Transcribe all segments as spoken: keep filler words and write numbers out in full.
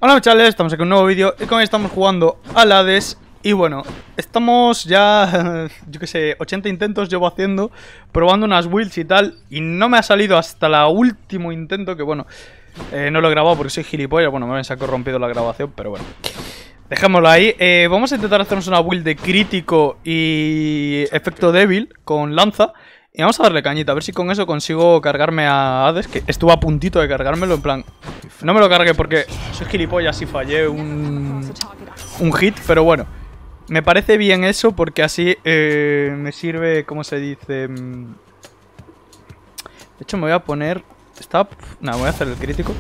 Hola chavales, estamos aquí en un nuevo vídeo y con hoy estamos jugando al Hades. Y bueno, estamos ya, yo que sé, ochenta intentos llevo haciendo, probando unas builds y tal. Y no me ha salido hasta el último intento, que bueno, eh, no lo he grabado porque soy gilipollas. Bueno, me ha corrompido la grabación, pero bueno, dejémoslo ahí. eh, Vamos a intentar hacernos una build de crítico y efecto débil con lanza. Y vamos a darle cañita, a ver si con eso consigo cargarme a Hades, que estuvo a puntito de cargármelo, en plan... No me lo cargué porque soy gilipollas y fallé un, un hit, pero bueno. Me parece bien eso porque así eh, me sirve, ¿cómo se dice? De hecho me voy a poner... Stop. No, voy a hacer el crítico.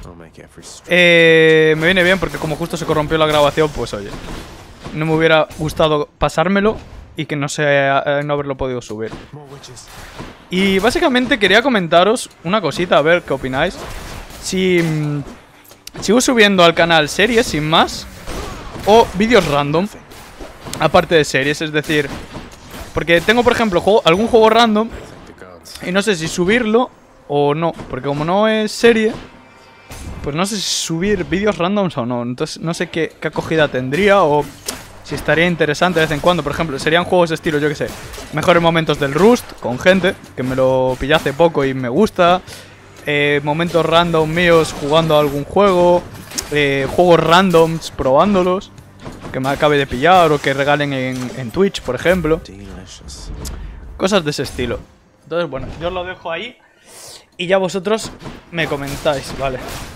Eh, me viene bien porque como justo se corrompió la grabación, pues oye. No me hubiera gustado pasármelo y que no sea, eh, no haberlo podido subir. Y básicamente quería comentaros una cosita, a ver qué opináis. Si mmm, sigo subiendo al canal series sin más o vídeos random aparte de series, es decir, porque tengo por ejemplo juego, algún juego random y no sé si subirlo o no, porque como no es serie, pues no sé si subir vídeos randoms o no. Entonces no sé qué, qué acogida tendría o si estaría interesante de vez en cuando. Por ejemplo, serían juegos de estilo, yo que sé, mejores momentos del Rust con gente, que me lo pillé hace poco y me gusta. eh, Momentos random míos jugando a algún juego, eh, juegos randoms probándolos, que me acabe de pillar o que regalen en, en Twitch, por ejemplo. Cosas de ese estilo. Entonces, bueno, yo os lo dejo ahí y ya vosotros me comentáis, ¿vale?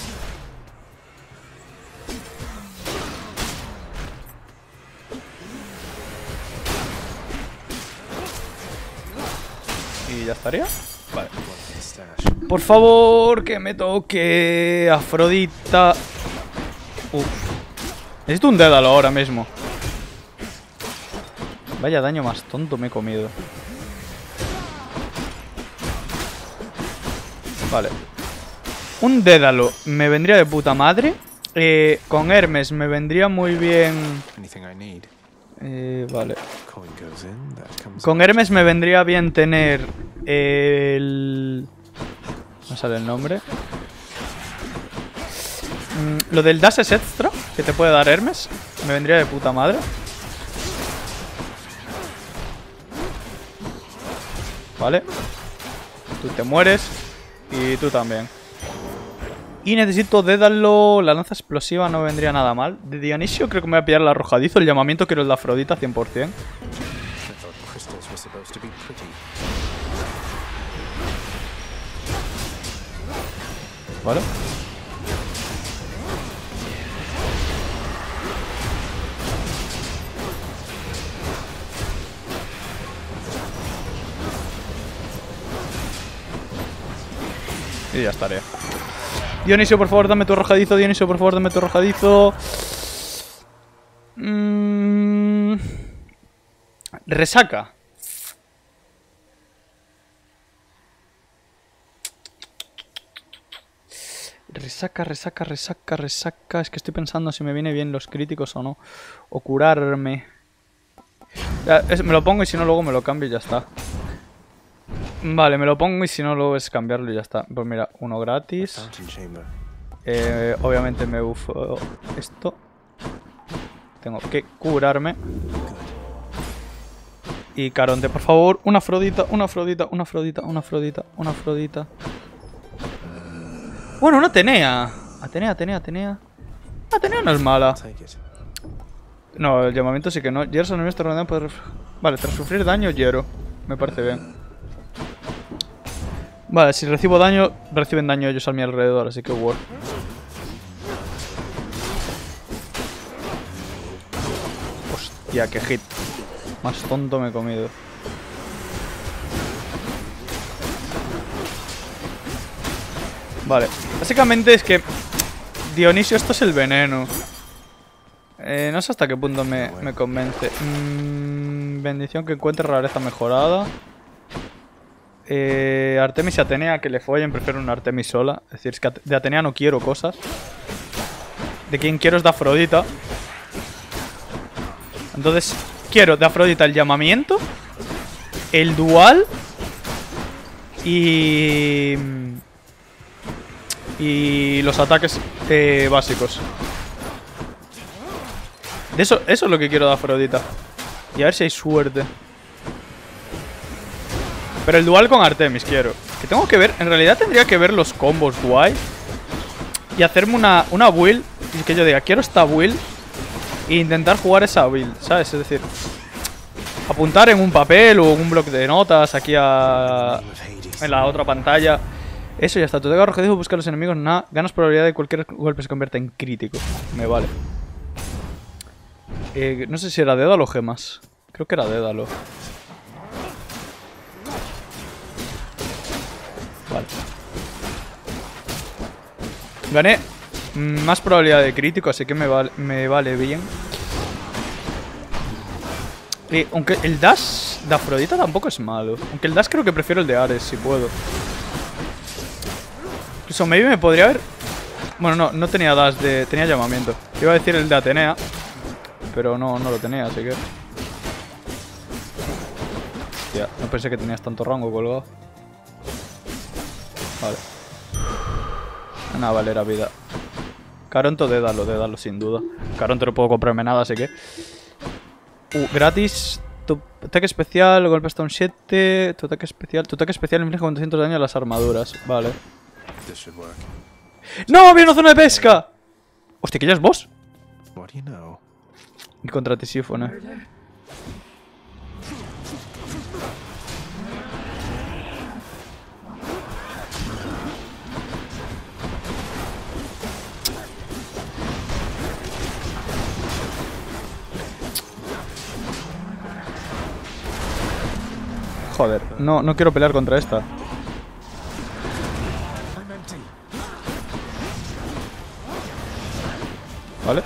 Y ya estaría. Vale. Por favor, que me toque Afrodita. Uf. Necesito un Dédalo ahora mismo. Vaya daño más tonto me he comido. Vale. Un Dédalo me vendría de puta madre. Eh, con Hermes me vendría muy bien. Eh, vale. Con Hermes me vendría bien tener el... No sale el nombre. Mm, lo del Dash es extra que te puede dar Hermes. Me vendría de puta madre. Vale. Tú te mueres. Y tú también. Y necesito Dédalo. La lanza explosiva no vendría nada mal. De Dionisio creo que me voy a pillar el arrojadizo. El llamamiento quiero el de Afrodita cien por cien. Vale. Y ya estaré. Dionisio, por favor, dame tu arrojadizo. Dionisio, por favor, dame tu arrojadizo. Mm... Resaca. Resaca, resaca, resaca, resaca. Es que estoy pensando si me viene bien los críticos o no. O curarme. Ya, es, me lo pongo y si no luego me lo cambio y ya está. Vale, me lo pongo y si no luego es cambiarlo y ya está. Pues mira, uno gratis. Eh, obviamente me bufo esto. Tengo que curarme. Y Caronte, por favor, una Afrodita, una Afrodita, una Afrodita, una Afrodita, una Afrodita. Bueno, una Atenea. Atenea, Atenea, Atenea. Atenea no es mala. No, el llamamiento sí que no. Gerson, en este ronda puede... Vale, tras sufrir daño, hiero. Me parece bien. Vale, si recibo daño, reciben daño ellos a mi alrededor, así que war. Hostia, qué hit. Más tonto me he comido. Vale, básicamente es que Dionisio, esto es el veneno. eh, No sé hasta qué punto me, me convence. mm, Bendición que encuentre rareza mejorada. eh, Artemis y Atenea que le follen, prefiero una Artemis sola. Es decir, es que de Atenea no quiero cosas. De quien quiero es de Afrodita. Entonces quiero de Afrodita el llamamiento, el dual y... y los ataques eh, básicos. De eso, eso es lo que quiero de Afrodita. Y a ver si hay suerte. Pero el dual con Artemis quiero. Que tengo que ver, en realidad tendría que ver los combos guay. Y hacerme una, una build. Y que yo diga, quiero esta build. E intentar jugar esa build, ¿sabes? Es decir, apuntar en un papel o en un bloque de notas aquí a... en la otra pantalla. Eso ya está. Tu dedo arrojadizo busca a los enemigos. Nada. Ganas probabilidad de que cualquier golpe se convierta en crítico. Me vale. Eh, no sé si era Dédalo o gemas. Creo que era Dédalo. Vale. Gané más probabilidad de crítico, así que me vale, me vale bien. Eh, aunque el dash de Afrodita tampoco es malo. Aunque el dash creo que prefiero el de Ares, si puedo. Incluso maybe me podría haber... Bueno, no, no tenía dash de... Tenía llamamiento. Iba a decir el de Atenea, pero no, no lo tenía, así que... Hostia, no pensé que tenías tanto rango colgado. Vale. Una valera vida. Caronto, dédalo, dédalo, sin duda. Caronto no puedo comprarme nada, así que... Uh, gratis. Tu ataque especial, golpe hasta un siete. Tu ataque especial. Tu ataque especial inflige cuatrocientos de daño a las armaduras. Vale. ¡No! ¡Había una zona de pesca! Hostia, ¿que ya es boss? Y contra Tisífone. Joder, no, no quiero pelear contra esta. Vale.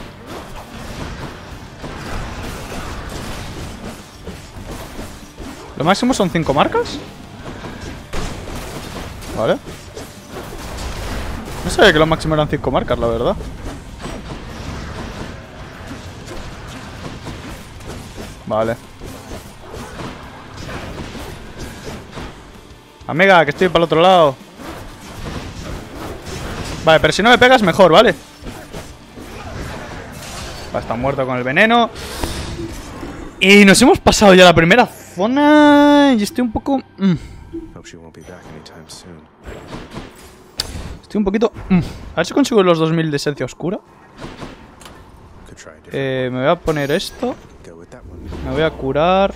¿Lo máximo son cinco marcas? Vale. No sabía que lo máximo eran cinco marcas, la verdad. Vale. Amiga, que estoy para el otro lado. Vale, pero si no me pegas, mejor, ¿vale? Va, está muerto con el veneno. Y nos hemos pasado ya la primera zona. Y estoy un poco... Mm. Estoy un poquito... Mm. A ver si consigo los dos mil de esencia oscura. Eh, me voy a poner esto. Me voy a curar.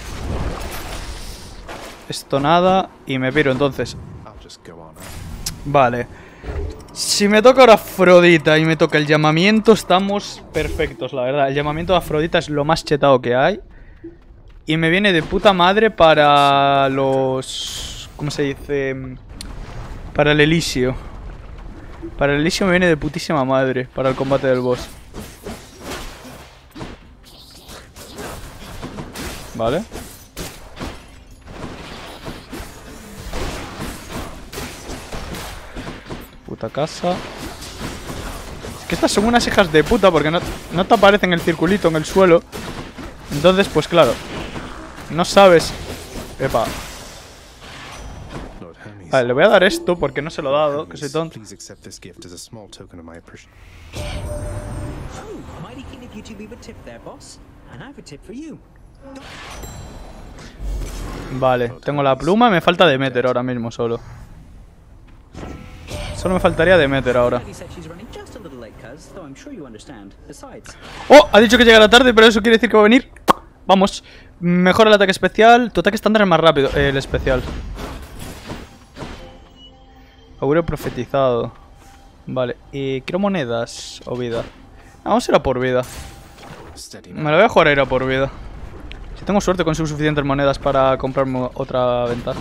Esto nada. Y me piro entonces. Vale. Si me toca ahora Afrodita y me toca el llamamiento, estamos perfectos, la verdad. El llamamiento de Afrodita es lo más chetado que hay. Y me viene de puta madre para los... ¿Cómo se dice? Para el Elíseo. Para el Elíseo me viene de putísima madre para el combate del boss. Vale. Puta casa. Es que estas son unas hijas de puta porque no, no te aparecen el circulito en el suelo. Entonces, pues claro, no sabes. Epa. Vale, le voy a dar esto porque no se lo he dado, que soy tonto. Vale, tengo la pluma, me falta Demeter ahora mismo solo. Solo me faltaría Demeter ahora. ¡Oh! Ha dicho que llegará tarde, pero eso quiere decir que va a venir. Vamos. Mejora el ataque especial. Tu ataque estándar es más rápido. Eh, el especial. Augurio profetizado. Vale. Eh, quiero monedas o vida. Vamos a ir a por vida. Me la voy a jugar a ir a por vida. Si tengo suerte consigo suficientes monedas para comprarme otra ventaja.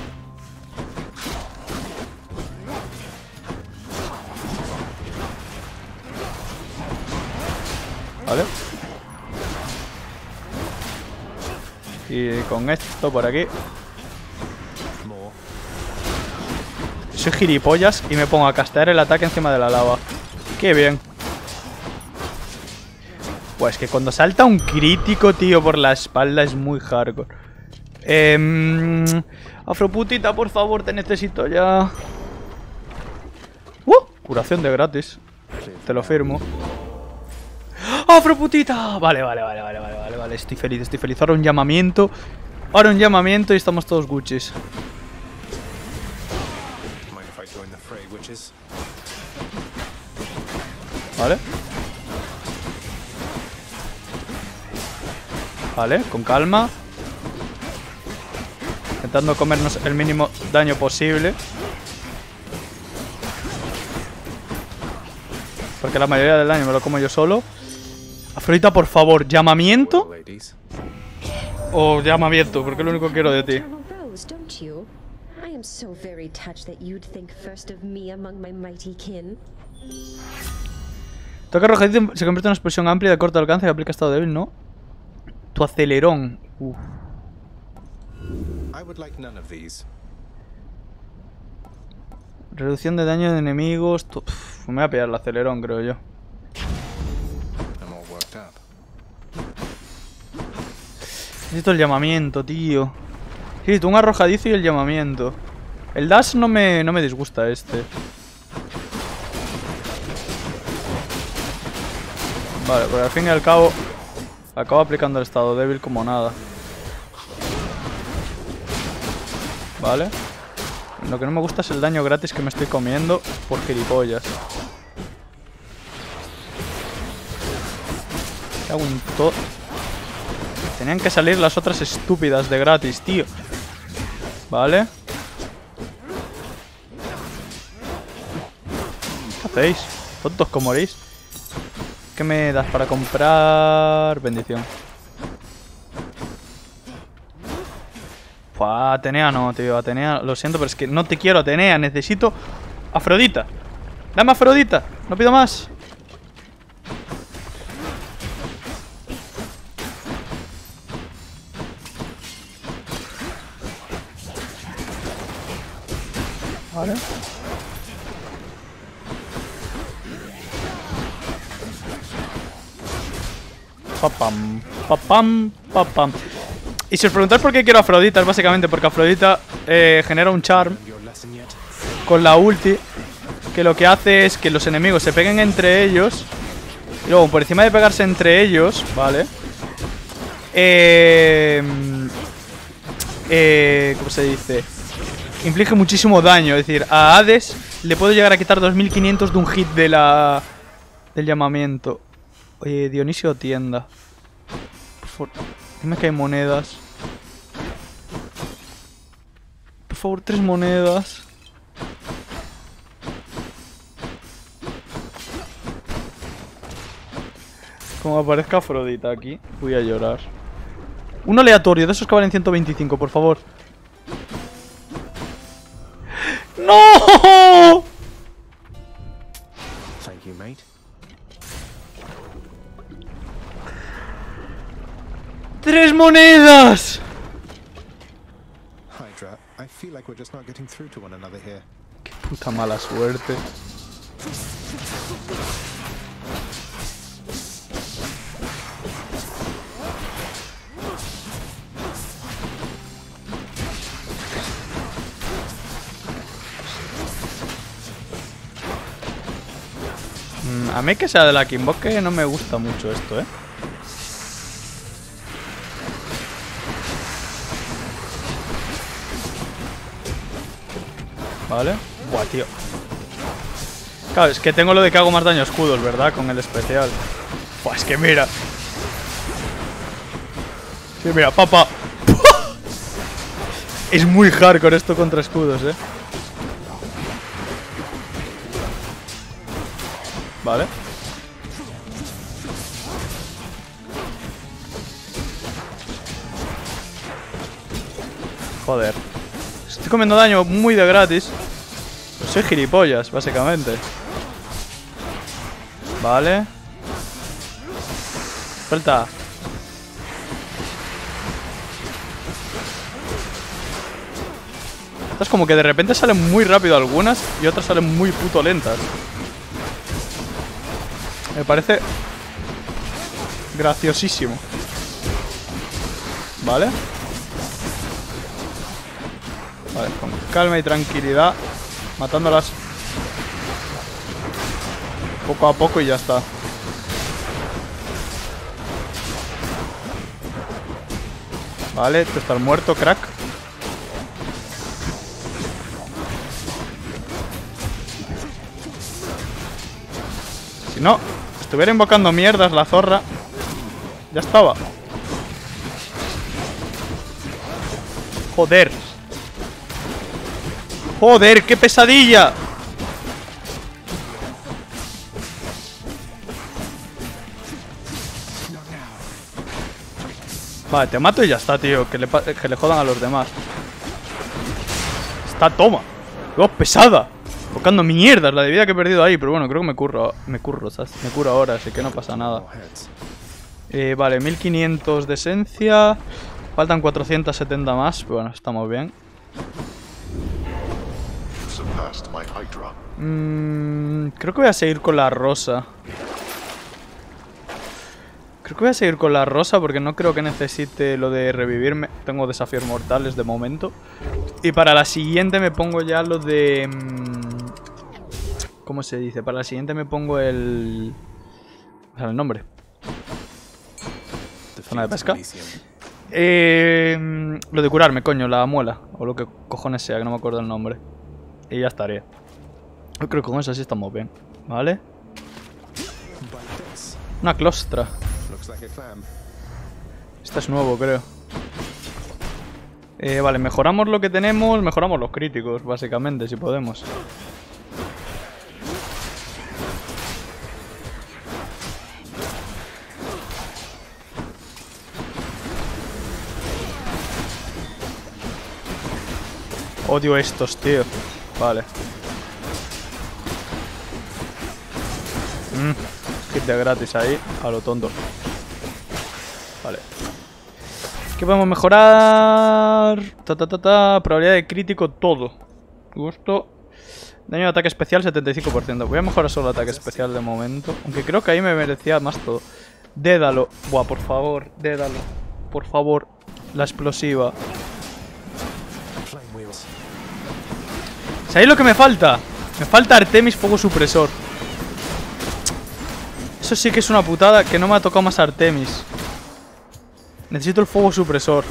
Vale. Y con esto por aquí. Soy gilipollas y me pongo a castear el ataque encima de la lava. Qué bien. Pues que cuando salta un crítico, tío, por la espalda es muy hardcore. Eh, Afroputita, por favor, te necesito ya. ¡Uh! Curación de gratis. Te lo firmo. ¡Afroputita! Vale, vale, vale, vale, vale, vale, vale. Estoy feliz, estoy feliz. Ahora un llamamiento. Ahora un llamamiento y estamos todos Gucci's. Vale. Vale, con calma. Intentando comernos el mínimo daño posible. Porque la mayoría del daño me lo como yo solo. Afrodita, por favor, llamamiento. O llamamiento, porque es lo único que quiero de ti. Toque arrojadizo se convierte en una explosión amplia de corto alcance que aplica estado débil, ¿no? Tu acelerón. Uh. Reducción de daño de enemigos. Uf, me voy a pillar el acelerón, creo yo. Necesito el llamamiento, tío. Sí, tú un arrojadizo y el llamamiento. El dash no me, no me disgusta este. Vale, pues al fin y al cabo acabo aplicando el estado débil como nada. Vale. Lo que no me gusta es el daño gratis que me estoy comiendo por gilipollas. ¿Qué hago en todo? Tenían que salir las otras estúpidas de gratis, tío. Vale. ¿Qué hacéis? Tontos como morís. ¿Qué me das para comprar? Bendición. Fua, Atenea no, tío. Atenea, lo siento, pero es que no te quiero, Atenea. Necesito Afrodita. Dame Afrodita. No pido más. Vale. Papam, papam, papam. Y si os preguntáis por qué quiero Afrodita, es básicamente porque Afrodita eh, genera un charm con la ulti, que lo que hace es que los enemigos se peguen entre ellos. Y luego, por encima de pegarse entre ellos, ¿vale? Eh, eh, ¿Cómo se dice? Inflige muchísimo daño. Es decir, a Hades le puedo llegar a quitar dos mil quinientos de un hit de la del llamamiento. Oye, Dionisio tienda. Por favor, dime que hay monedas. Por favor, tres monedas. Como aparezca Afrodita aquí, voy a llorar. Un aleatorio, de esos que valen ciento veinticinco, por favor. ¡No! Thank you, mate. ¡Tres monedas! Hydra, I feel like we're just not getting through to one another here. Qué puta mala suerte. Mm, a mí que sea de la Kimboke no me gusta mucho esto, ¿eh? Vale. Buah, tío. Claro, es que tengo lo de que hago más daño a escudos, ¿verdad? Con el especial. Buah, es que mira. Sí, mira, papá. Es muy hardcore esto contra escudos, ¿eh? Vale. Joder. Estoy comiendo daño muy de gratis. Pues soy gilipollas, básicamente. Vale. Suelta. Estas como que de repente salen muy rápido algunas y otras salen muy puto lentas. Me parece graciosísimo. Vale. Vale, con calma y tranquilidad, matándolas poco a poco y ya está. Vale, tú estás muerto, crack. Si no, estuviera invocando mierdas la zorra, ya estaba. Joder. Joder, qué pesadilla. Vale, te mato y ya está, tío. Que le, que le jodan a los demás. Está, toma. ¡Oh, pesada! Tocando mierdas la de vida que he perdido ahí. Pero bueno, creo que me curro. Me curro, ¿sabes? Me curo ahora, así que no pasa nada. Eh, vale, mil quinientos de esencia. Faltan cuatrocientos setenta más. Pero bueno, estamos bien. Mm, creo que voy a seguir con la rosa. Creo que voy a seguir con la rosa porque no creo que necesite lo de revivirme. Tengo desafíos mortales de momento. Y para la siguiente me pongo ya lo de... ¿Cómo se dice? Para la siguiente me pongo el... O sea, el nombre. Zona de pesca. Eh, lo de curarme, coño, la muela. O lo que cojones sea, que no me acuerdo el nombre. Y ya estaría. Yo creo que con eso sí estamos bien. ¿Vale? Una clostra. Este es nuevo, creo. Eh, vale, mejoramos lo que tenemos. Mejoramos los críticos, básicamente, si podemos. Odio estos, tío. Vale. Mm, hit de gratis ahí, a lo tonto. Vale. ¿Qué podemos mejorar? Ta, ta, ta, ta. Probabilidad de crítico, todo. Gusto. Daño de ataque especial, setenta y cinco por ciento. Voy a mejorar solo ataque especial de momento. Aunque creo que ahí me merecía más todo. Dédalo. Buah, por favor, dédalo. Por favor. La explosiva. ¿Sabéis lo que me falta? Me falta Artemis Fuego Supresor. Eso sí que es una putada, que no me ha tocado más Artemis. Necesito el Fuego Supresor.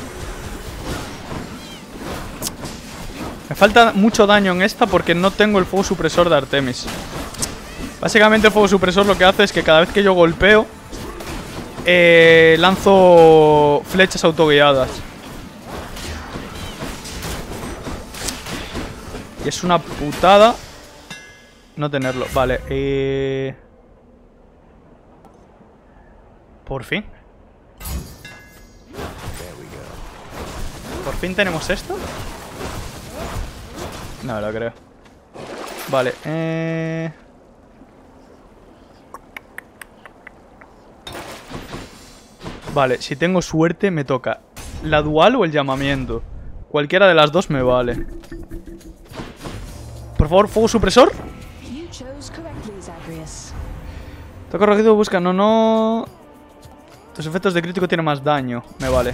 Me falta mucho daño en esta porque no tengo el Fuego Supresor de Artemis. Básicamente el Fuego Supresor lo que hace es que cada vez que yo golpeo eh, lanzo flechas autoguiadas. Y es una putada no tenerlo. Vale, eh... por fin. ¿Por fin tenemos esto? No me lo creo. Vale, eh... Vale, si tengo suerte me toca la dual o el llamamiento. Cualquiera de las dos me vale. Por favor, fuego supresor. Toca corregido, busca, no, no. Tus efectos de crítico tienen más daño. Me vale.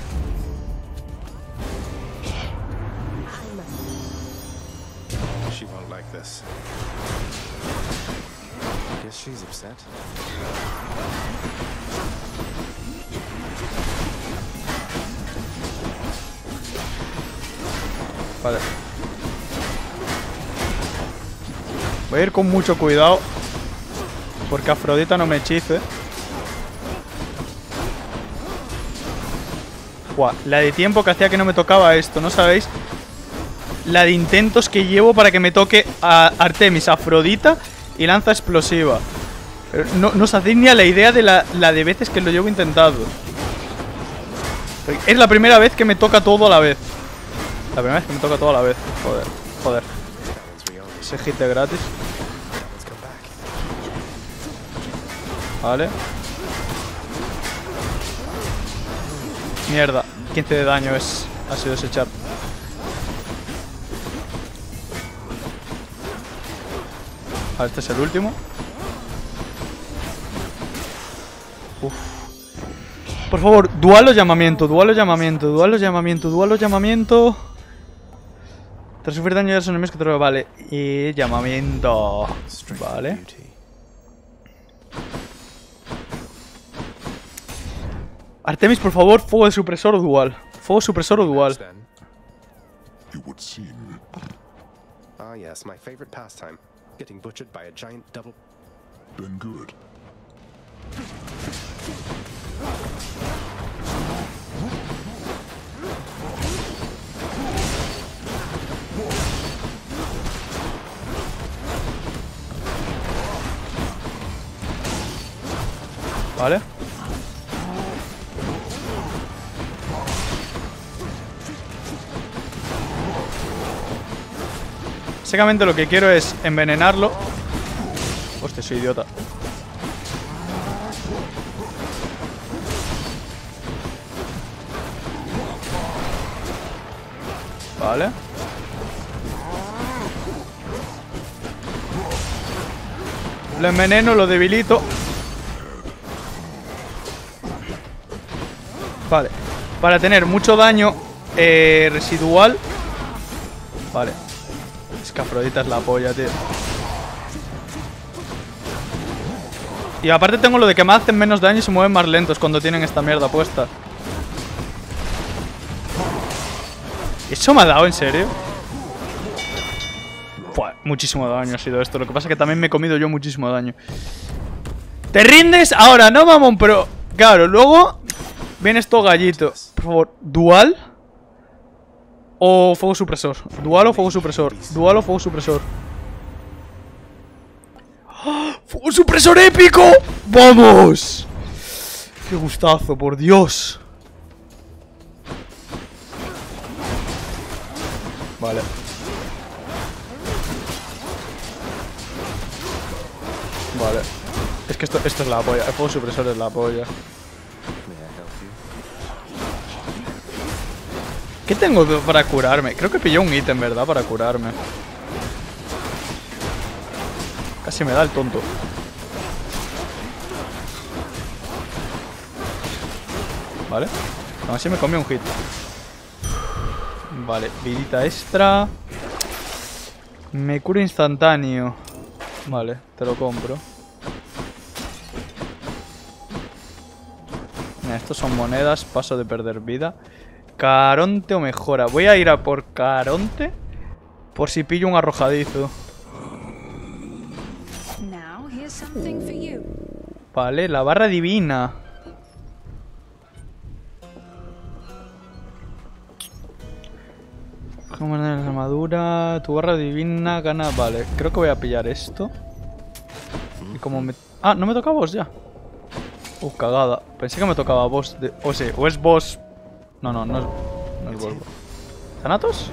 Vale. Voy a ir con mucho cuidado porque Afrodita no me hechice. Buah, la de tiempo que hacía que no me tocaba esto, ¿no sabéis? La de intentos que llevo para que me toque a Artemis, Afrodita y lanza explosiva. Pero no, no os hacéis ni a la idea de la, la de veces que lo llevo intentado. Es la primera vez que me toca todo a la vez. La primera vez que me toca todo a la vez. Joder, joder. Ese hit de gratis. Vale. Mierda. quince de daño es. Ha sido ese chat. Vale, este es el último. Uf. Por favor, dual o llamamiento, dual o llamamiento, dual o llamamiento, dual o llamamiento. Tras sufrir daño a los enemigos que te lo vale. Y llamamiento. Vale. Artemis, por favor, fuego de supresor dual. ¿Fuego supresor o dual? It would seem. Ah, yes, my favorite pastime. Getting butchered by a giant double. Been good. Vale. Básicamente lo que quiero es envenenarlo. Hostia, soy idiota. Vale. Lo enveneno, lo debilito. Vale. Para tener mucho daño eh, residual. Vale. Es que Afrodita es la polla, tío. Y aparte tengo lo de que me hacen menos daño y se mueven más lentos cuando tienen esta mierda puesta. ¿Eso me ha dado, en serio? Fua, muchísimo daño ha sido esto. Lo que pasa es que también me he comido yo muchísimo daño. ¿Te rindes? Ahora, no, mamón, pero... Claro, luego... Viene esto gallito. Por favor, ¿dual? ¿O fuego supresor? ¿Dual o fuego supresor? ¿Dual o fuego supresor? ¡Oh! ¡Fuego supresor épico! ¡Vamos! ¡Qué gustazo, por Dios! Vale. Vale. Es que esto, esto es la polla. El fuego supresor es la polla. ¿Qué tengo para curarme? Creo que pillé un ítem, ¿verdad? Para curarme. Casi me da el tonto. Vale. Aún así me comí un hit. Vale, vidita extra. Me curo instantáneo. Vale, te lo compro. Mira, estos son monedas. Paso de perder vida. Caronte o mejora. Voy a ir a por Caronte. Por si pillo un arrojadizo. Vale, la barra divina. Como en la armadura. Tu barra divina gana. Vale, creo que voy a pillar esto. Y como me... Ah, no me toca boss ya. Uh, cagada. Pensé que me tocaba boss de... O sea, o es boss... No, no, no es... No es boss. ¿Thanatos?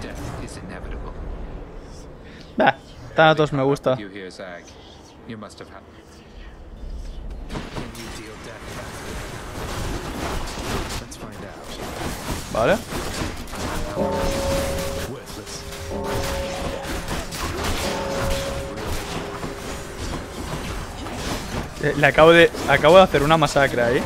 Bah, Thanatos me gusta. Vale. Eh, le acabo de... Acabo de hacer una masacre ahí.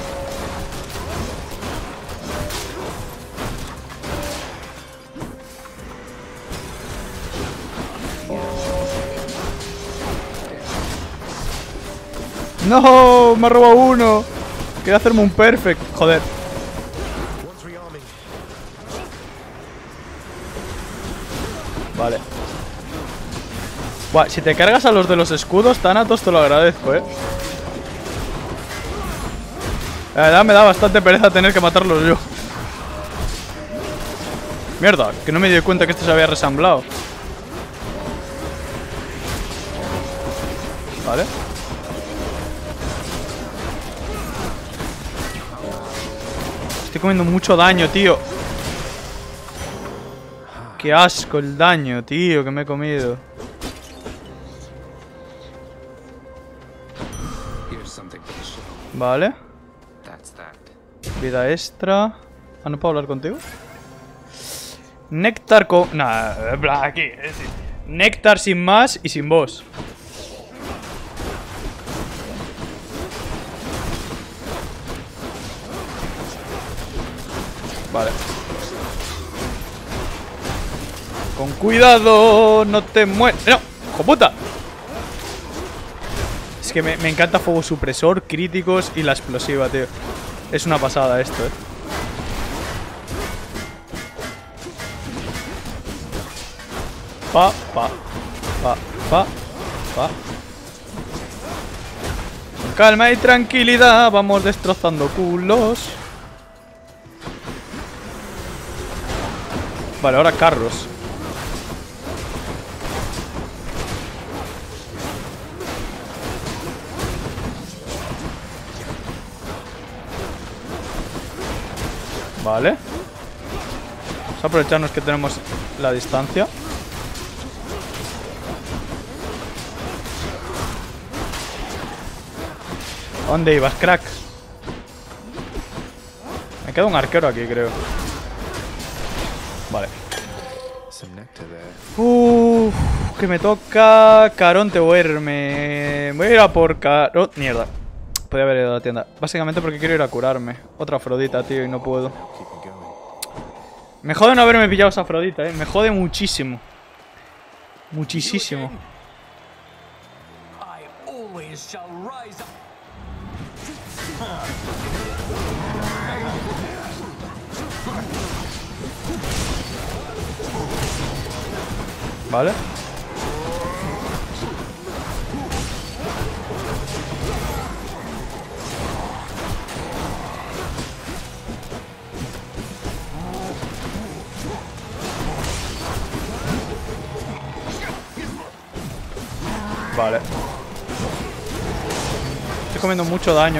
¡No! ¡Me ha robado uno! Quería hacerme un perfect. Joder. Vale. Buah, si te cargas a los de los escudos, Thanatos, te lo agradezco, eh. La verdad me da bastante pereza tener que matarlos yo. Mierda, que no me di cuenta que este se había resamblado. Vale. Estoy comiendo mucho daño, tío. Qué asco el daño, tío, que me he comido. Vale. Vida extra. Ah, ¿no puedo hablar contigo? Néctar con... Nah, aquí. Es decir, néctar sin más y sin boss. Vale. Con cuidado, no te mueres. ¡No! ¡Hijo puta! Es que me, me encanta fuego supresor, críticos y la explosiva, tío. Es una pasada esto, eh. pa, pa, pa, pa, pa. Con calma y tranquilidad vamos destrozando culos. Vale, ahora carros. Vale. Vamos a aprovecharnos que tenemos la distancia. ¿Dónde ibas, crack? Me queda un arquero aquí, creo. Vale. Uff, que me toca Caronte o Herme. Voy a ir a por Car... Mierda. Podría haber ido a la tienda. Básicamente porque quiero ir a curarme. Otra Afrodita, tío, y no puedo. Me jode no haberme pillado esa Afrodita, eh. Me jode muchísimo. Muchísimo. Vale. Vale. Estoy comiendo mucho daño.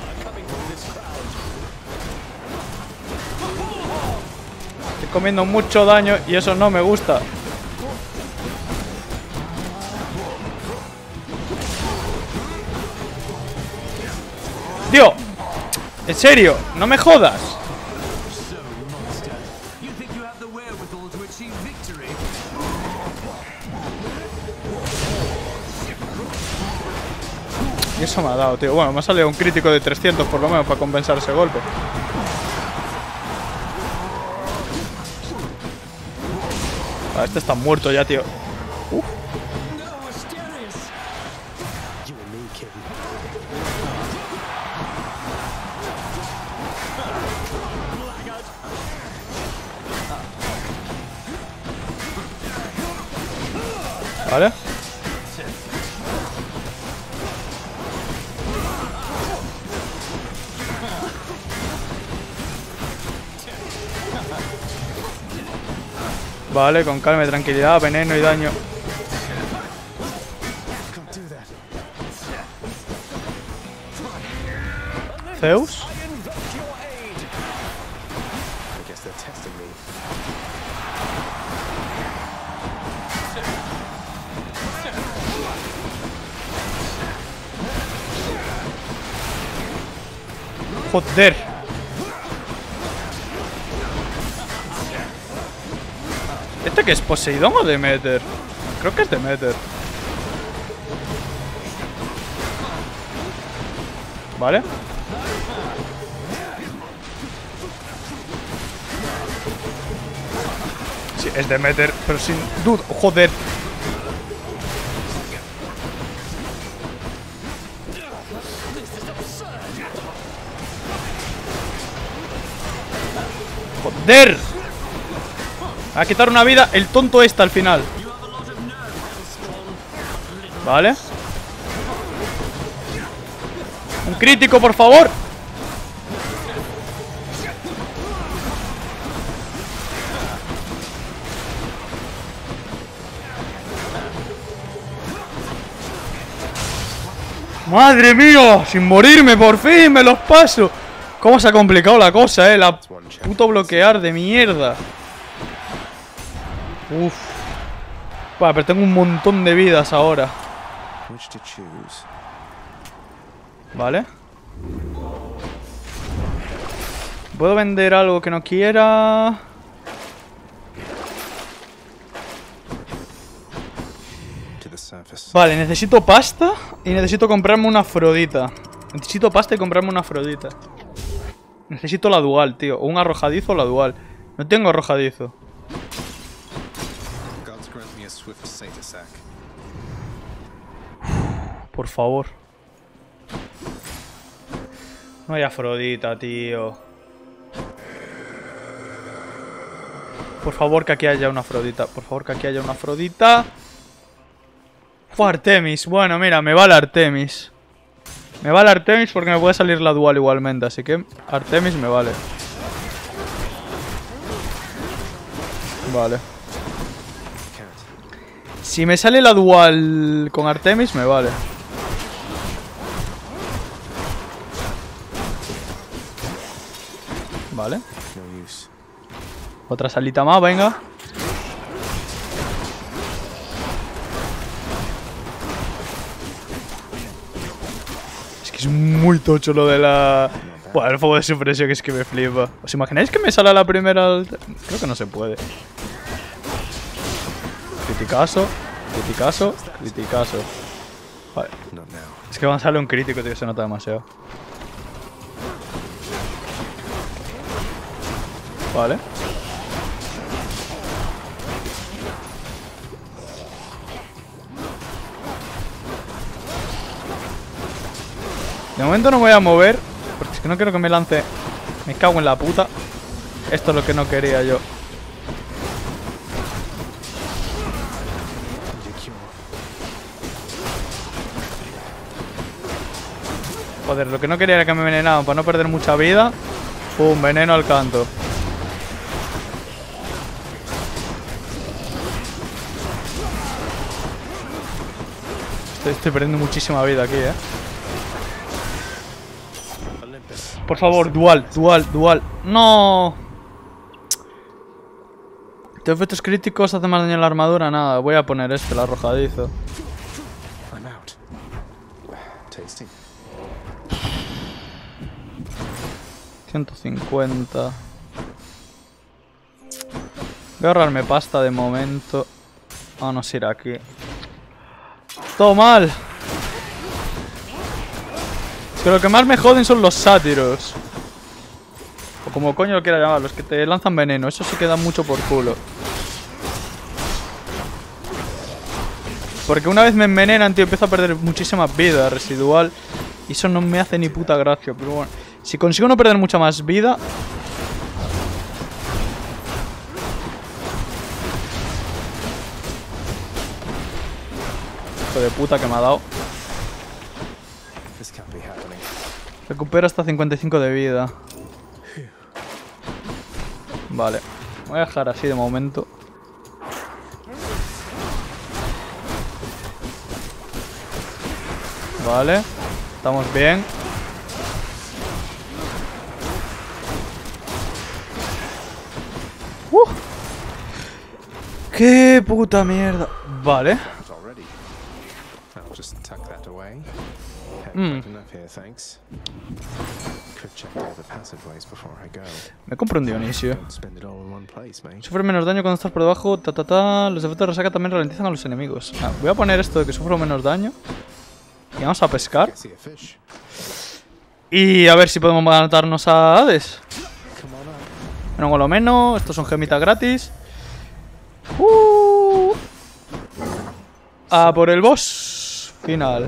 Estoy comiendo mucho daño y eso no me gusta. Tío, en serio, no me jodas. Y eso me ha dado, tío. Bueno, me ha salido un crítico de trescientos por lo menos para compensar ese golpe. Ah, este está muerto ya, tío. Uf. Vale. Vale, con calma y tranquilidad, veneno y daño. Zeus. Joder. ¿Este que es Poseidón o Demeter? Creo que es Demeter. Vale. Sí, es Demeter, pero sin duda. Joder. Joder. Va a quitar una vida el tonto este al final. Vale. Un crítico, por favor. ¡Madre mía! Sin morirme, por fin me los paso. ¿Cómo se ha complicado la cosa, eh? La puto bloquear de mierda. Uff. Vale, pero tengo un montón de vidas ahora. Vale. ¿Puedo vender algo que no quiera? Vale, necesito pasta y necesito comprarme una Afrodita. Necesito pasta y comprarme una Afrodita. Necesito la dual, tío. O un arrojadizo o la dual. No tengo arrojadizo. Por favor. No hay Afrodita, tío. Por favor, que aquí haya una Afrodita. Por favor, que aquí haya una Afrodita. Fue Artemis. Bueno, mira, me vale Artemis. Me vale Artemis porque me puede salir la dual igualmente. Así que Artemis me vale. Vale. Si me sale la dual con Artemis, me vale. Vale. Otra salita más, venga. Es que es muy tocho lo de la... Buah, el fuego de supresión, que es que me flipa. ¿Os imagináis que me sale la primera? Creo que no se puede. Criticazo, criticazo, criticazo. Vale. Es que van a salir un crítico, tío, se nota demasiado. Vale. De momento no me voy a mover, porque es que no quiero que me lance. Me cago en la puta. Esto es lo que no quería yo. Joder, lo que no quería era que me envenenaban para no perder mucha vida. Pum, veneno al canto. Estoy, estoy perdiendo muchísima vida aquí, eh. Por favor, dual, dual, dual. ¡No! ¿Te efectos críticos hace más daño en la armadura? Nada, voy a poner este, el arrojadizo. ciento cincuenta. Voy a ahorrarme pasta de momento. Vamos a ir aquí. Todo mal. Es que lo que más me joden son los sátiros. O como coño lo quiera llamar, los que te lanzan veneno. Eso se queda mucho por culo. Porque una vez me envenenan, tío, empiezo a perder muchísima vida residual. Y eso no me hace ni puta gracia. Pero bueno, si consigo no perder mucha más vida... Hijo de puta que me ha dado. Recupero hasta cincuenta y cinco de vida. Vale. Voy a dejar así de momento. Vale. Estamos bien. ¡Uh! ¡Qué puta mierda! Vale. Mm. Me compro un Dionisio. Sufre menos daño cuando estás por debajo. Ta, ta, ta. Los efectos de resaca también ralentizan a los enemigos. Ah, voy a poner esto de que sufro menos daño. Y vamos a pescar. Y a ver si podemos matarnos a Hades. Bueno, con lo menos. Estos son gemitas gratis. Uh. A por el boss final.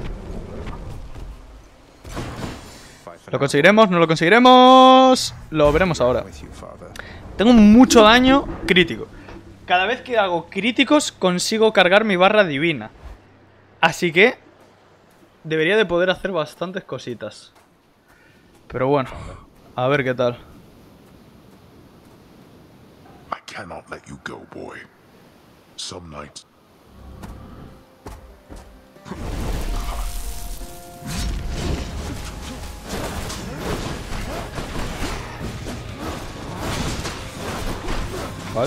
¿Lo conseguiremos? ¿No lo conseguiremos? Lo veremos ahora. Tengo mucho daño crítico. Cada vez que hago críticos consigo cargar mi barra divina. Así que debería de poder hacer bastantes cositas. Pero bueno, a ver qué tal. I cannot let you go, boy. Some nights. Vale.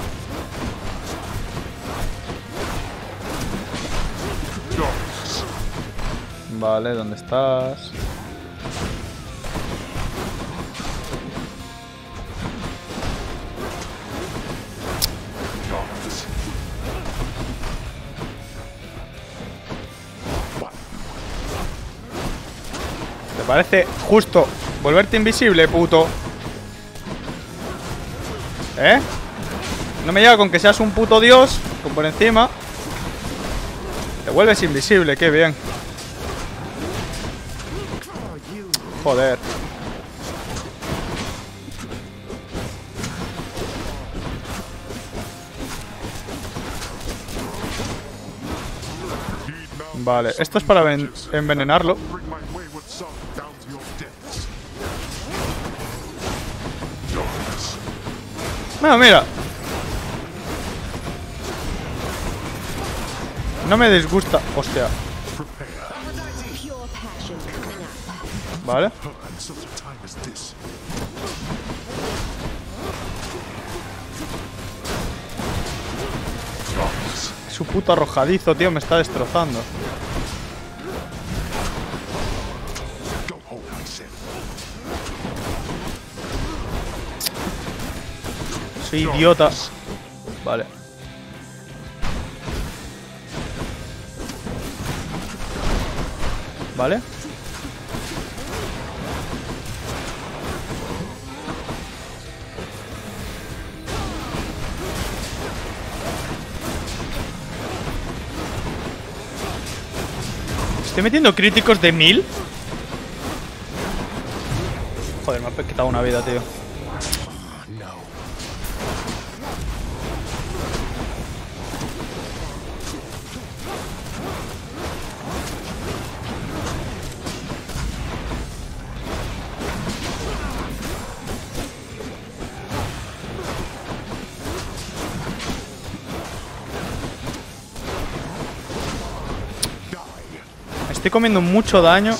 Vale, ¿dónde estás? ¿Te parece justo volverte invisible, puto? ¿Eh? No me llega con que seas un puto dios, con por encima. Te vuelves invisible, qué bien. Joder. Vale, esto es para ven- envenenarlo. Bring my wayward son down to your depths. Mira, mira. No me disgusta. Hostia. Pure passion coming up. Vale. And such a time as this. Su puto arrojadizo, tío, me está destrozando. Go home, I said. Soy idiota. Vale. Vale. Estoy metiendo críticos de mil. Joder, me ha quitado una vida, tío. Estoy comiendo mucho daño.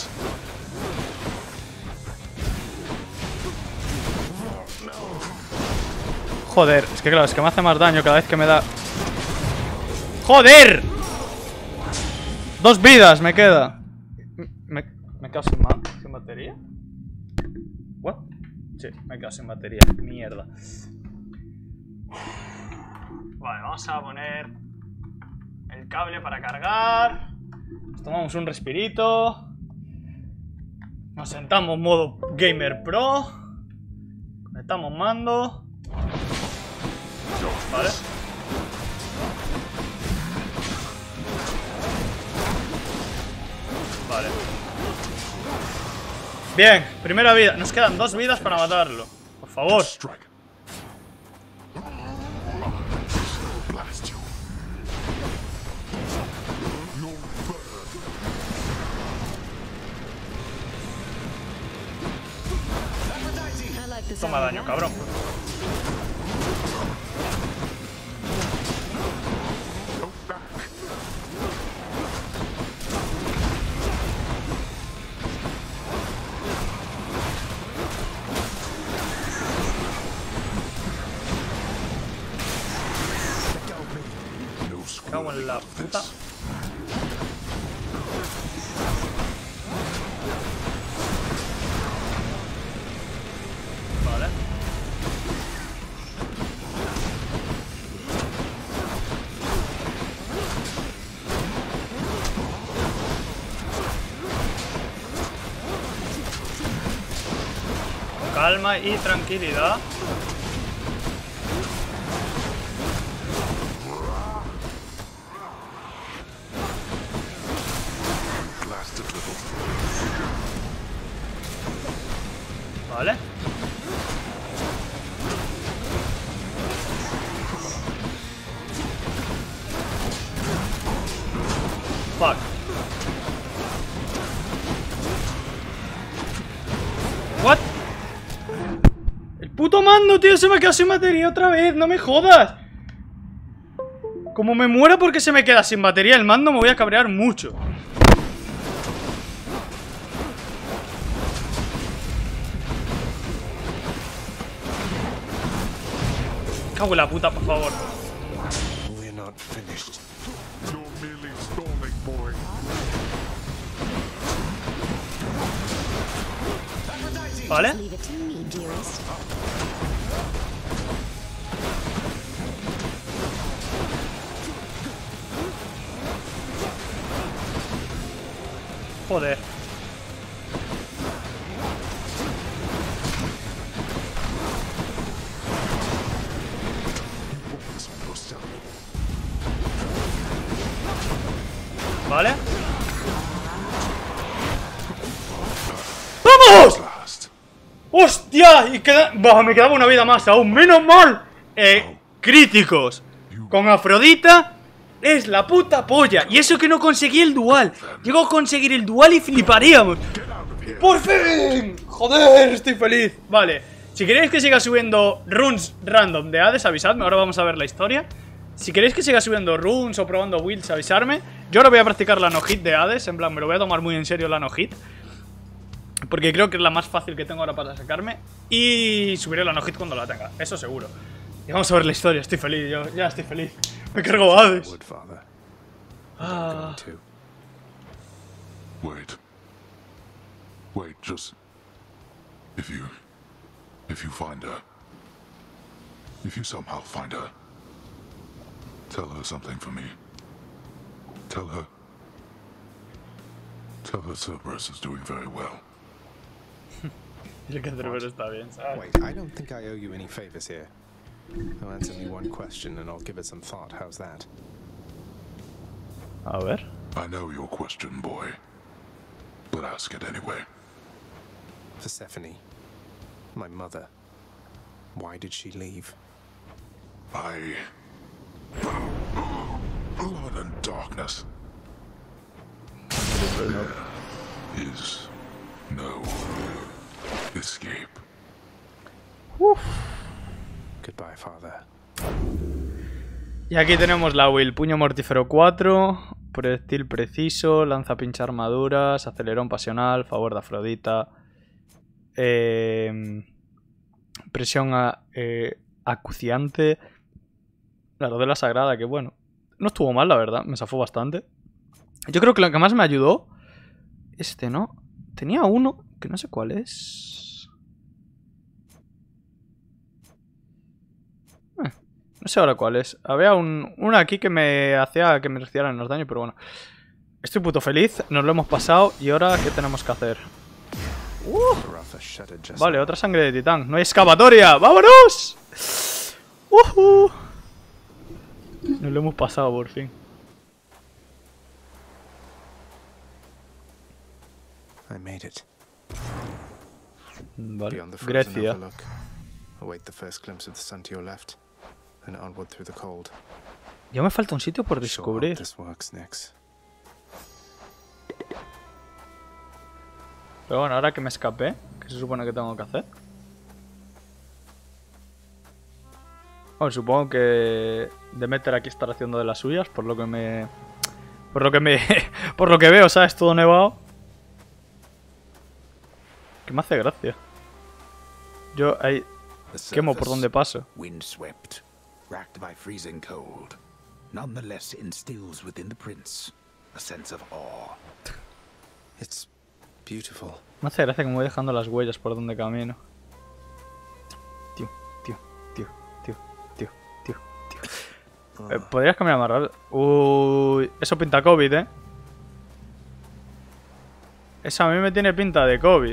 Joder, es que claro, es que me hace más daño cada vez que me da. ¡Joder! Dos vidas me queda. Me, me he quedado sin, ma sin batería. ¿What? Sí, me he quedado sin batería. Mierda. Vale, vamos a poner el cable para cargar. Tomamos un respirito. Nos sentamos modo Gamer Pro. Conectamos mando. Vale. Vale. Bien, primera vida. Nos quedan dos vidas para matarlo. Por favor. Strike. Blast you. You'll burn. I like this. Toma daño, cabrón. Go back. No Cago en la squirrel puta. this. Vale. Calma y tranquilidad. Blasted little. Vale. Fuck. What? El puto mando, tío, se me ha quedado sin batería otra vez, no me jodas. Como me muera porque se me queda sin batería el mando, me voy a cabrear mucho. Cago en la puta, por favor. We're not finished. You're merely stalling, boy. Vale. Leave it to me, dearest. Joder. Focus on yourself. Vale. ¡Vamos! Blast. ¡Hostia! Y queda... Bah, me quedaba una vida más aún. ¡Menos mal! Eh, críticos. Con Afrodita es la puta polla. Y eso que no conseguí el dual. Llego a conseguir el dual y fliparíamos. ¡Por fin! ¡Joder! Estoy feliz. Vale, si queréis que siga subiendo runes random de Hades, avisadme. Ahora vamos a ver la historia. Si queréis que siga subiendo runes o probando builds, avisarme. Yo ahora voy a practicar la no-hit de Hades. En plan, me lo voy a tomar muy en serio la no-hit, porque creo que es la más fácil que tengo ahora para sacarme. Y subiré la no-hit cuando la tenga, eso seguro. Y vamos a ver la historia, estoy feliz, yo ya estoy feliz. Me cargo a Hades. Ah. Wait. Wait, just... If you... If you find her... If you somehow find her... Tell her something for me. Tell her... Tell her Cerberus is doing very well. El que Cerberus está bien, ¿sabes? Wait, I don't think I owe you any favors here. Now answer me one question and I'll give it some thought. How's that? A ver. I know your question, boy. But ask it anyway. Persephone, my mother. Why did she leave? I... Blood and darkness. There is no escape. Goodbye, father. Y aquí tenemos la build: puño mortífero cuatro, proyectil preciso, lanza pincha armaduras, acelerón pasional, favor de Afrodita, eh, presión a, eh, acuciante, la rodela sagrada, que bueno, no estuvo mal la verdad, me zafó bastante. Yo creo que lo que más me ayudó, este, ¿no? Tenía uno que no sé cuál es. Eh, no sé ahora cuál es. Había un, uno aquí que me hacía que me reciaran los daños, pero bueno. Estoy puto feliz, nos lo hemos pasado. Y ahora, ¿qué tenemos que hacer? Uh, vale, otra sangre de titán. ¡No hay escapatoria! ¡Vámonos! Uh -huh. Nos lo hemos pasado por fin. I made it. Vale, Grecia. Await the first glimpse of the sun to your left, and onward through the cold. Ya me falta un sitio por descubrir. Pero bueno, ahora que me escapé, ¿qué se supone que tengo que hacer? Bueno, supongo que Demeter aquí estará haciendo de las suyas, por lo que me... Por lo que me... por lo que veo, ¿sabes? Todo nevado. Que me hace gracia. Yo ahí quemo por donde paso. Windswept, racked by freezing cold, nonetheless instills within the prince a sense of awe. It's beautiful. Me hace gracia que me voy dejando las huellas por donde camino. Tío, tío, tío, tío, tío, tío, tío. Eh, ¿Podrías caminar más rápido? Uy, eso pinta COVID, ¿eh? Eso a mí me tiene pinta de COVID.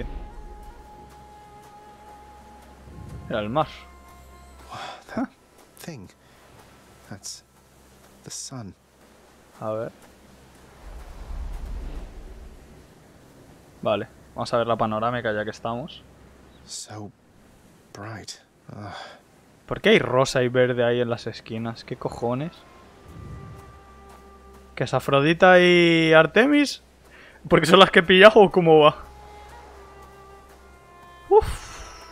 Mira el mar. That thing. That's the sun. A ver. Vale, vamos a ver la panorámica ya que estamos. So bright. Ugh. ¿Por qué hay rosa y verde ahí en las esquinas? ¿Qué cojones? ¿Que es Afrodita y Artemis? ¿Porque son las que he pillado o cómo va? Uff.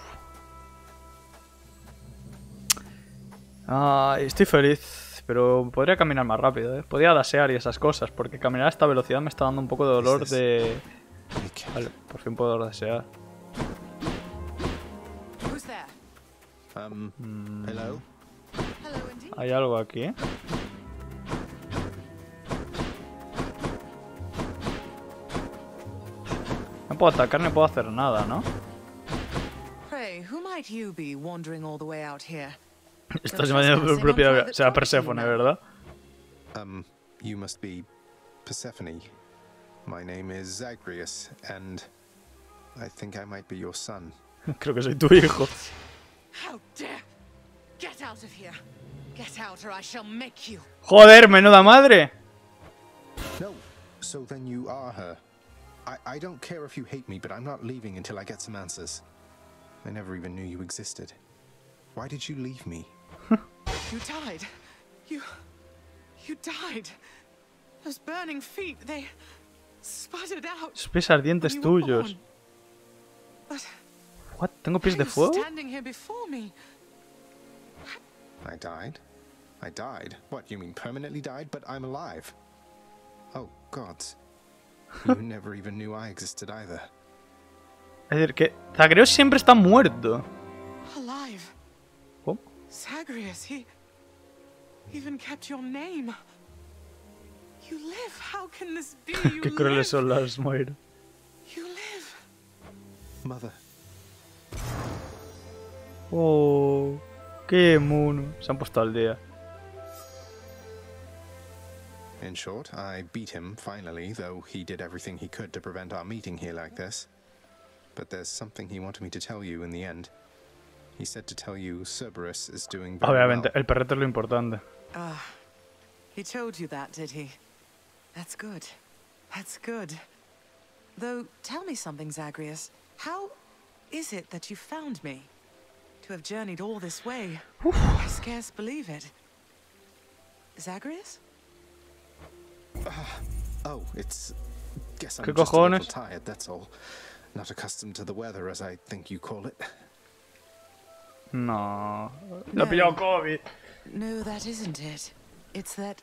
Ay, estoy feliz, pero podría caminar más rápido, ¿eh? Podría dasear y esas cosas, porque caminar a esta velocidad me está dando un poco de dolor de... Vale, por fin puedo dasear. Um, hello? Hay algo aquí, ¿eh? No puedo atacar ni puedo hacer nada, ¿no? Pray, who might you be wandering all the way out here? Estás imaginando tu propia... O sea, Perséfone, ¿verdad? Um, you must be Persephone. My name is Zagreus, and I think I might be your son. Creo que soy tu hijo. How dare! Get out of here. Get out or I shall make you. Joder, menuda madre. No, so then you are her. I I don't care if you hate me, but I'm not leaving until I get some answers. I never even knew you existed. Why did you leave me? You died. You You died. Those burning feet, they sputtered out. Esos pies ardientes when you were tuyos. born. But What? ¿Tengo pies I de was fuego? standing here before me. I died? I died? What, you mean permanently died? But I'm alive. Oh, gods. You never even knew I existed either. Es decir, que Zagreus siempre está muerto. Alive. Oh. Zagreus, he even kept your name. You live. How can this be? You Qué crueles live. son las Moira. You live. Mother. Oh, qué mono. Se han puesto al día. In short, I beat him finally, though he did everything he could to prevent our meeting here like this. But there's something he wanted me to tell you in the end. He said to tell you Cerberus is doing very Obviamente, well. el perrete es lo importante. Ah, he told you that, did he? That's good. That's good. Though, tell me something, Zagreus. How is it that you found me? To have journeyed all this way, I scarce believe it. Zagreus? Oh, it's... Guess I'm ¿Qué just a little cojones? tired, that's all. Not accustomed to the weather, as I think you call it. No. Le No. ha pillado COVID. No, that isn't it. It's that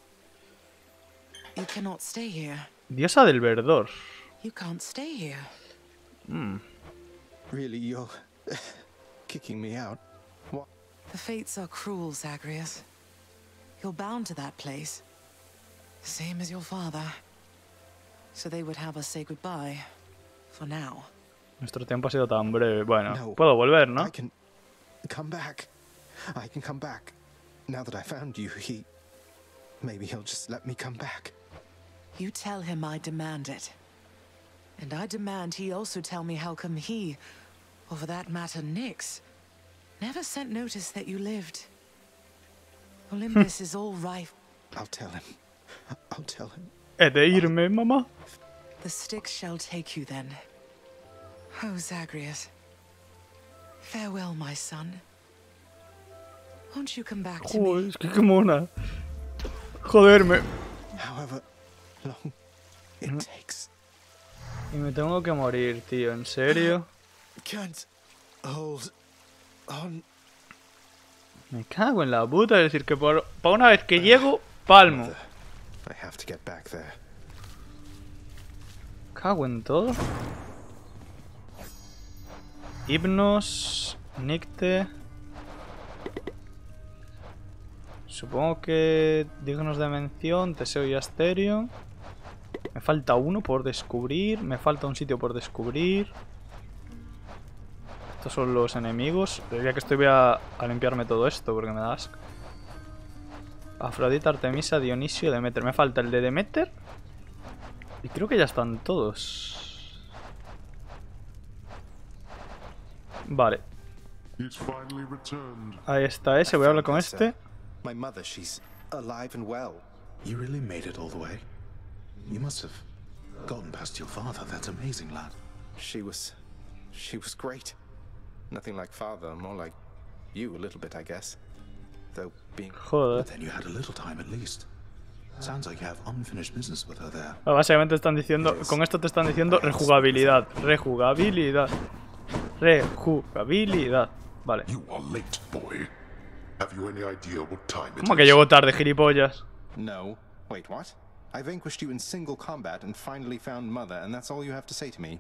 you cannot stay here. Diosa del verdor. You can't stay here. Mm. Really, you're... kicking me out? What? The fates are cruel, Zagreus. You're bound to that place. Same as your father. So they would have us say goodbye. For now. Nuestro tiempo ha sido tan breve. Bueno, No. puedo volver, ¿no? I can... come back. I can come back. Now that I found you, he... maybe he'll just let me come back. You tell him I demand it. And I demand he also tell me how come he, or for that matter Nyx, never sent notice that you lived. Olympus is all rife. I'll tell him. I'll tell him. He de irme, mamá. The Styx shall take you then. Oh, Zagreus. Farewell, my son. Won't you come back to Joder, me? es que qué mona. Joderme. However long it takes. Y me tengo que morir, tío. ¿En serio? Can't hold on. Me cago en la puta. Es decir, que por, por una vez que llego, palmo. I have to get back there. Cago en todo. Hipnos. Nicte. Supongo que dignos de mención, Teseo y Asterion. Me falta uno por descubrir. Me falta un sitio por descubrir. Estos son los enemigos. Ya que estoy voy a, a limpiarme todo esto porque me da asco. Afrodita, Artemisa, Dionisio, Demeter. Me falta el de Demeter. Y creo que ya están todos. Vale. He's finally returned. Ahí está ese. Voy a hablar con este. My mother, she's alive and well. You really made it all the way? You must have gotten past your father. That's amazing, lad. She was... she was great. Nothing like father, more like you a little bit, I guess. Though being... Joder. But then you had a little time at least. Sounds like you have unfinished business with her there. Ah, básicamente están diciendo, con esto te están diciendo rejugabilidad, rejugabilidad, rejugabilidad. Vale. You are late, boy. Have you any idea what time it ¿Cómo que is? llego tarde, gilipollas? No. Wait, what? I vanquished you in single combat and finally found mother, and that's all you have to say to me?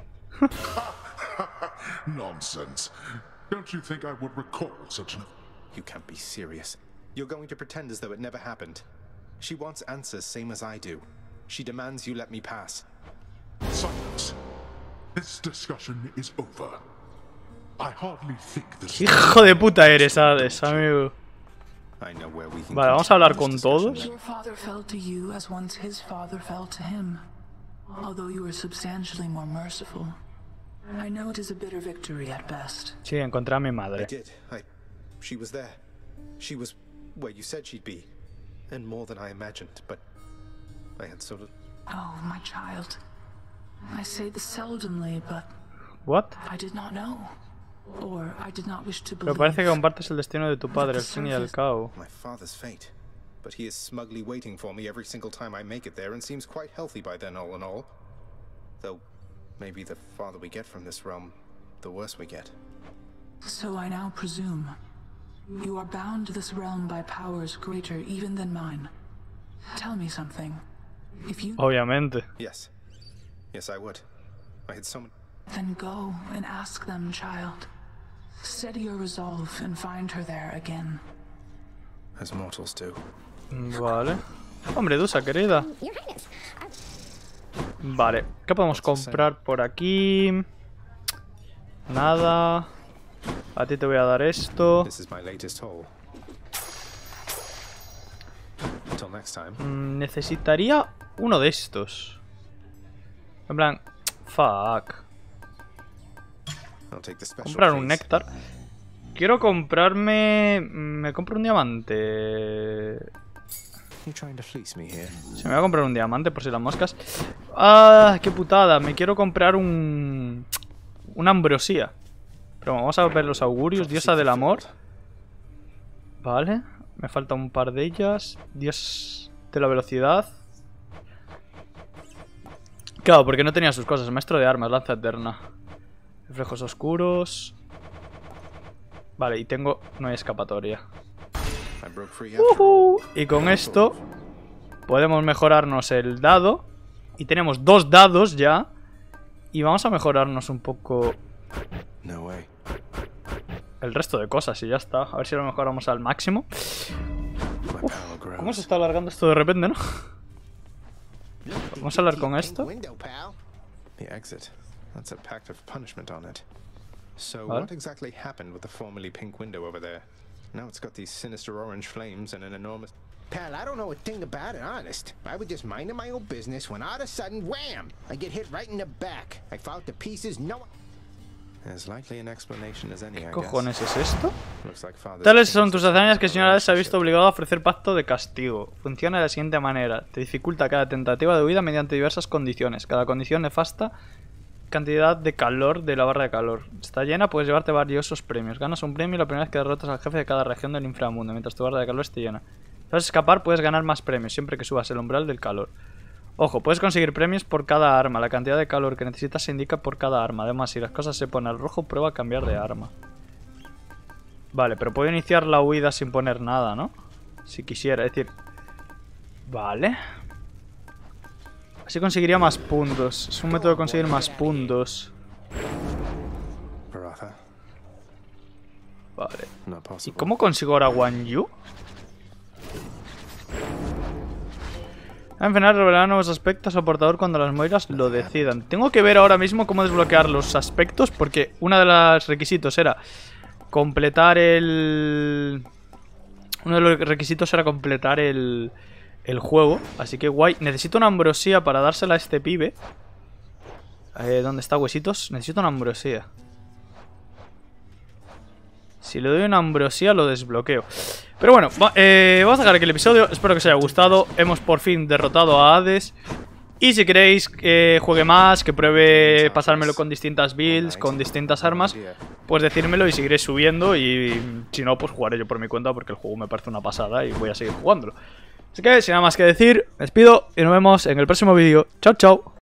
Nonsense. Don't you think I would recall such an... You can't be serious. You're going to pretend as though it never happened. She wants answers same as I do. She demands you let me pass. Silence. This discussion is over. I hardly think this... Hijo de puta eres, Hades, amigo. I know where we can Vale, vamos a continue hablar this con discussion todos. then. Your father fell to you as once his father fell to him, although you were substantially more merciful. I know it is a bitter victory at best. Sí, encontré a mi I madre. did. I... She was there. She was where you said she'd be. And more than I imagined, but... I had sort of... Oh, my child. I say this seldomly, but What? I did not know. Or I did not wish to Pero believe. parece que compartes el destino de tu padre, al fin y al cabo. my father's fate. but he is smugly waiting for me every single time I make it there and seems quite healthy by then, all in all. Though, maybe the farther we get from this realm, the worse we get. So I now presume you are bound to this realm by powers greater even than mine. Tell me something. If you Obviamente. Yes. Yes, I would. I had so many... Then go and ask them, child. Steady your resolve and find her there again. As mortals do. Vale. Hombre, Dusa, querida. Your Highness, I... Vale. ¿Qué podemos comprar por aquí? Nada. A ti te voy a dar esto. This is my latest haul. Until next time. Mm, necesitaría uno de estos. En plan, fuck. I'll take the special Comprar un case. néctar. Quiero comprarme... Me compro un diamante. You trying to fleece me here? Se me va a comprar un diamante por si las moscas. Ah, qué putada. Me quiero comprar un... Una ambrosía. Pero vamos a ver los augurios. Diosa del amor. Vale. Me falta un par de ellas. Dios de la velocidad. Claro, porque no tenía sus cosas. Maestro de armas, lanza eterna. Reflejos oscuros. Vale, y tengo... No hay escapatoria. I broke free after all. Uhu. Y con esto podemos mejorarnos el dado. Y tenemos dos dados ya. Y vamos a mejorarnos un poco No way. el resto de cosas y ya está. A ver si lo mejoramos al máximo. My power grows. ¿Cómo se está alargando esto de repente, no? Vamos a hablar con esto. The exit. That's a pact of punishment on it. So Vale. what exactly happened with the formerly pink window over there? Now it's got these sinister orange flames and an enormous... Pal, I don't know a thing about it, honest. I was just minding my own business when all of a sudden, wham! I get hit right in the back. I fall to pieces, no... As likely an explanation as any, I ¿Qué guess. cojones es esto? Looks like Father's Tales king son is tus the hazañas que el same señor Hades se ha relationship. visto obligado a ofrecer pacto de castigo. Funciona de la siguiente manera. Te dificulta cada tentativa de huida mediante diversas condiciones. Cada condición nefasta cantidad de calor de la barra de calor. Está llena, puedes llevarte valiosos premios. Ganas un premio la primera vez que derrotas al jefe de cada región del inframundo, mientras tu barra de calor esté llena. Si vas a escapar, puedes ganar más premios, siempre que subas el umbral del calor. Ojo, puedes conseguir premios por cada arma. La cantidad de calor que necesitas se indica por cada arma. Además, si las cosas se ponen al rojo, prueba a cambiar de arma. Vale, pero puedo iniciar la huida sin poner nada, ¿no? Si quisiera, es decir... Vale. Así conseguiría más puntos. Es un método de conseguir más puntos. Baratha, Vale. not ¿Y possible. cómo consigo ahora Wan Yu? A envenenar revelará nuevos aspectos al portador cuando las moiras lo decidan. Tengo que ver ahora mismo cómo desbloquear los aspectos, porque uno de los requisitos era completar el... Uno de los requisitos era completar el, el juego. Así que guay. Necesito una ambrosía para dársela a este pibe. Eh, ¿Dónde está, huesitos? Necesito una ambrosía. Si le doy una ambrosía lo desbloqueo. Pero bueno, va, eh, vamos a dejar aquí el episodio. Espero que os haya gustado. Hemos por fin derrotado a Hades. Y si queréis que juegue más, que pruebe pasármelo con distintas builds, con distintas armas, pues decírmelo y seguiré subiendo. Y si no, pues jugaré yo por mi cuenta, porque el juego me parece una pasada y voy a seguir jugándolo. Así que sin nada más que decir, me despido y nos vemos en el próximo vídeo. Chao, chao.